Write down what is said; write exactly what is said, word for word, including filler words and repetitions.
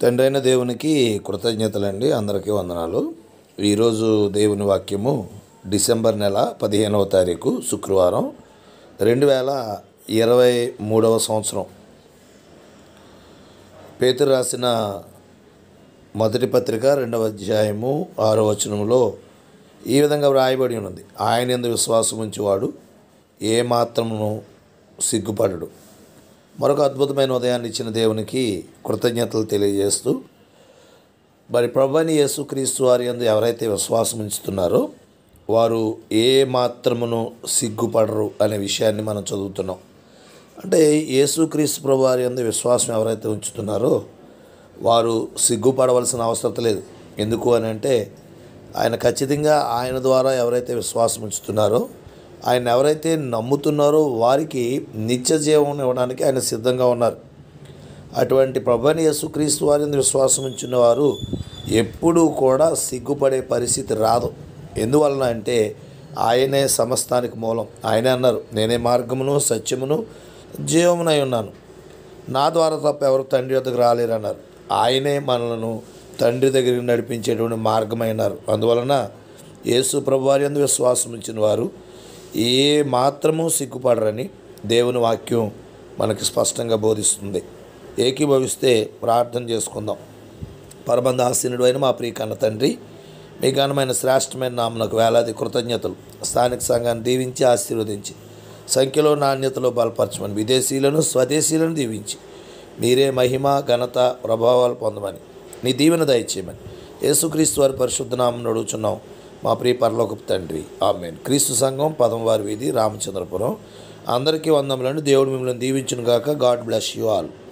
తండ్రైన దేవునికి కృతజ్ఞతలండి. అందరికీ వందనాలు. ఈరోజు దేవుని వాక్యము డిసెంబర్ నెల పదిహేనవ తారీఖు శుక్రవారం రెండు వేల ఇరవై మూడవ సంవత్సరం. పేతురు రాసిన మొదటి పత్రిక రెండవ అధ్యాయము ఆరో వచనంలో ఈ విధంగా వ్రాయబడి ఉన్నది: ఆయన యందు విశ్వాసం ఉంచేవాడు ఏ మాత్రమును సిగ్గుపడడు. మరొక అద్భుతమైన ఉదయాన్ని ఇచ్చిన దేవునికి కృతజ్ఞతలు తెలియజేస్తూ, మరి ప్రభువైన యేసుక్రీస్తు వారి యందు ఎవరైతే విశ్వాసం ఉంచుతున్నారో వారు ఏ మాత్రమును సిగ్గుపడరు అనే విషయాన్ని మనం చదువుతున్నాం. అంటే యేసుక్రీస్తు ప్రభు వారి యందు విశ్వాసం ఎవరైతే ఉంచుతున్నారో వారు సిగ్గుపడవలసిన అవసరం లేదు. ఎందుకు అని అంటే, ఆయన ఖచ్చితంగా ఆయన ద్వారా ఎవరైతే విశ్వాసం ఉంచుతున్నారో, ఆయన ఎవరైతే నమ్ముతున్నారో వారికి నిత్య జీవం ఇవ్వడానికి ఆయన సిద్ధంగా ఉన్నారు. అటువంటి ప్రభువైన యేసుక్రీస్తు వారి విశ్వాసం ఉంచిన వారు ఎప్పుడూ కూడా సిగ్గుపడే పరిస్థితి రాదు. ఎందువలన అంటే, ఆయనే సమస్తానికి మూలం. ఆయనే అన్నారు, నేనే మార్గమును సత్యమును జీవమునై ఉన్నాను, నా ద్వారా తప్ప ఎవరు తండ్రి వద్దకు రాలేరు అన్నారు. ఆయనే మనలను తండ్రి దగ్గరికి నడిపించేటువంటి మార్గమైనారు. అందువలన యేసు ప్రభు వారి యందు విశ్వాసం ఉంచిన వారు ఏ మాత్రము సిగ్గుపడరని దేవుని వాక్యం మనకి స్పష్టంగా బోధిస్తుంది. ఏకీభవిస్తే ప్రార్థన చేసుకుందాం. పరమందాసీనుడు అయిన మా ప్రియ కన్న తండ్రి, మీ ఘనమైన శ్రేష్టమైన నామమునకు వేలాది కృతజ్ఞతలు. స్థానిక సంఘాన్ని దీవించి ఆశీర్వదించి సంఖ్యలో నాణ్యతలో బలపరచమని, విదేశీయులను స్వదేశీయులను దీవించి మీరే మహిమ ఘనత ప్రభావాలు పొందమని, నీ దీవెన దయచేయమని యేసుక్రీస్తు వారి పరిశుద్ధ నామమున అడుగుచున్నాం మా ప్రియ పరలోకపు తండ్రి, ఆమేన్. క్రీస్తు సంఘం పదమవారి వీధి, రామచంద్రపురం. అందరికీ వందములను. దేవుడు మిమ్మల్ని దీవించును గాక. God bless you all.